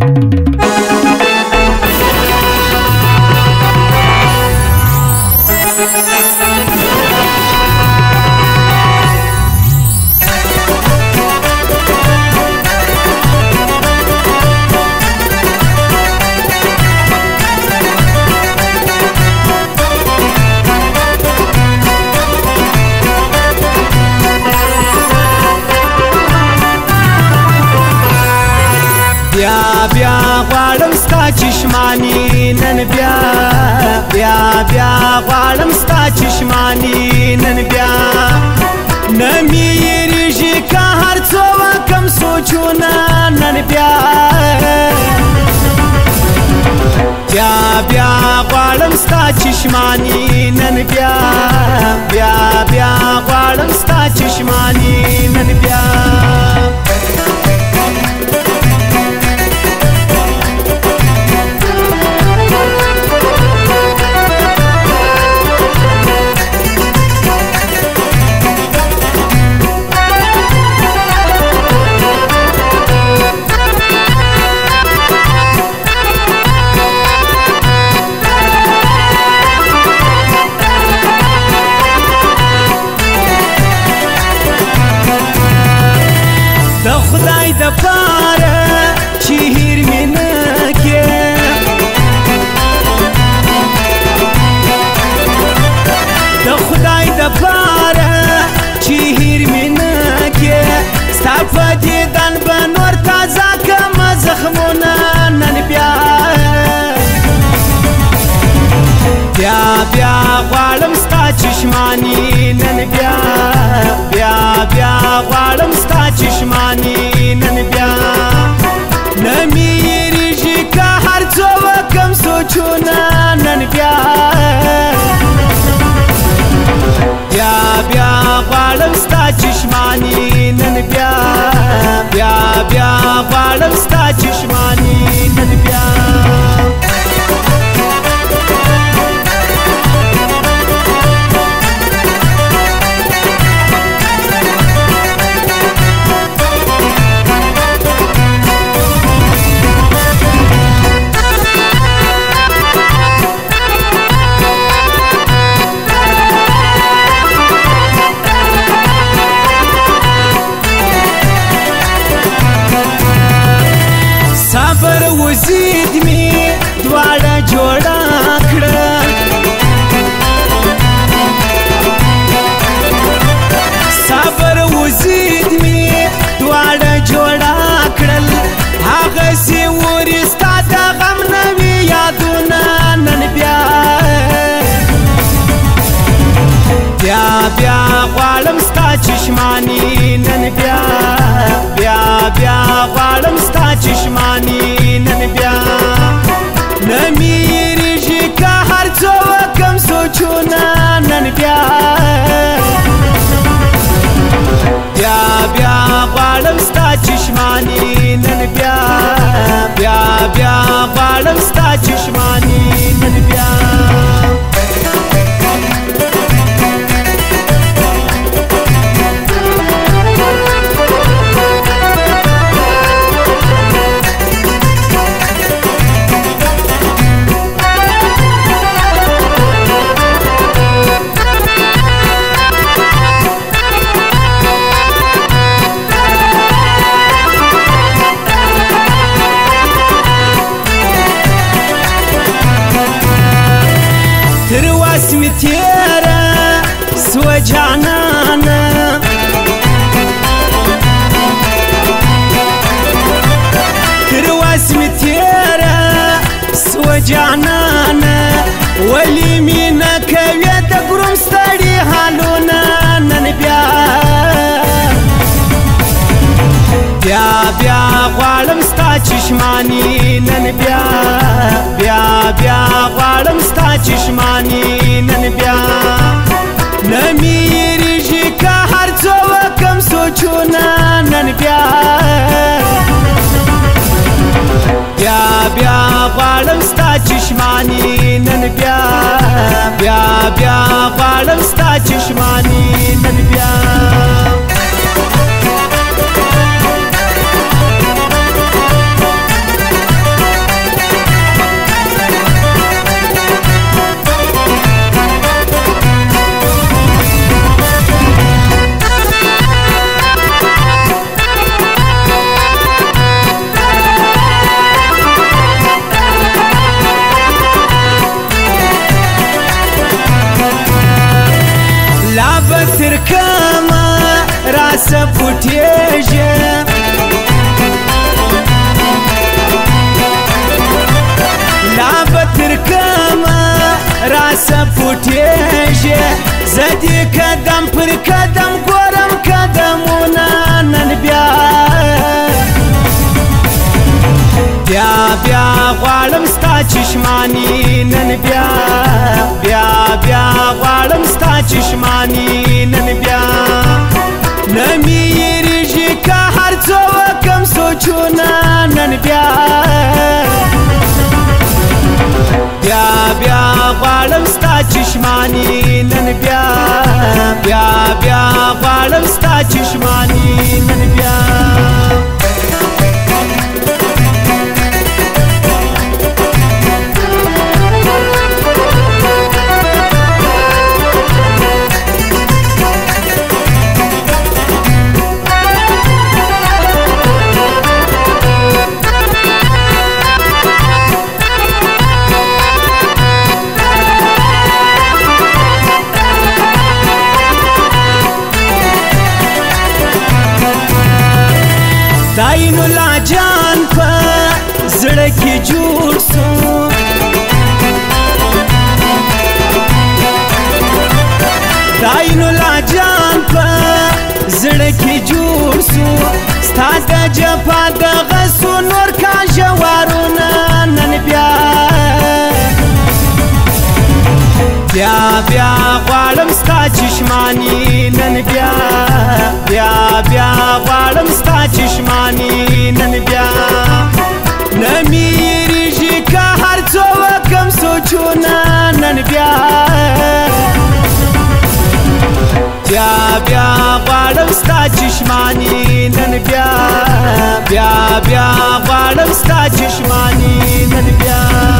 بیا بیا غواړم ستا چشمانی نن بیا بیا بیا غواړم ستا چشمانی نن بیا نه مې یېرېږي که هر څو وکم سوچونه نن بیا بیا بیا غواړم ستا چشمانی نن بیا بیا بیا غواړم ستا چشمانی نن بیا خدای د پاره چې هیر مې نه کې د خدای د پاره چې هیر مې نه کې ستا په دیدن به نور تازه کړمه زخمونه نن بیا بیا بیا غواړم ستا چشمانی نن بیا بیا بیا غواړم ستا چشمانی نن بیا نه مې یېرېږي که هر څو وکم سوچونه نن بیا بیا بیا غواړم ستا چشمانی نن بیا بیا بیا غواړم ستا چشمانی نن بیا صبر وزید می دواړه جوړه کړه صبر وزید می دواړه جوړه کړل هغسې ورې ستا د غم نوي یادونه نن بیا بیا بیا غواړم ستا چشمانی نن بیا بیا بیا غواړم ستا چشمانی نن بیا نه مې یېرېږي که هر څو وکم سوچونه نن بیا بیا بیا غواړم ستا چشمانی نن بیا بیا بیا غواړم ستا چشمانی نن بیا تر واس می تیره سو جانانه تر واس می تیره سو جانانه ولی می نه کوي د ګروم ستړي حالونه نن بیا بیا بیا غواړم ستا چشمانی نن بیا بیا بیا غواړم ستا چشمانی نن بیا نه مې یېرېږي که هر څو وکم سوچونه نن بیا بیا بیا غواړم ستا چشمانی نن بیا بیا بیا غواړم ستا چشمانی نن بیا زدي قدم پر قدم ګورم قدمونه نن بیا بیا بیا غواړم ستا چشمانی نن بیا بیا بیا غواړم ستا چشمانی نن بیا نه مې یېرېږي که هر څو وکم سوچونه نن بیا بیا بیا غواړم ستا چشمانی نن بیا بیا بیا غواړم ستا چشمانی نن بیا داینو لا جان په زړه کې جوړ سو داینو لا جان په زړه کې جوړ سو ستا د جفا دغه سو نور کا جوارونه نن بیا بیا بیا غواړم ستا چشمانی نن بیا بیا بیا غواړم ستا چشمانی نن بیا نه مې یېرېږي که هر څو وکم سوچونه نن بیا بیا بیا غواړم ستا چشمانی نن بیا بیا بیا غواړم ستا چشمانی نن بیا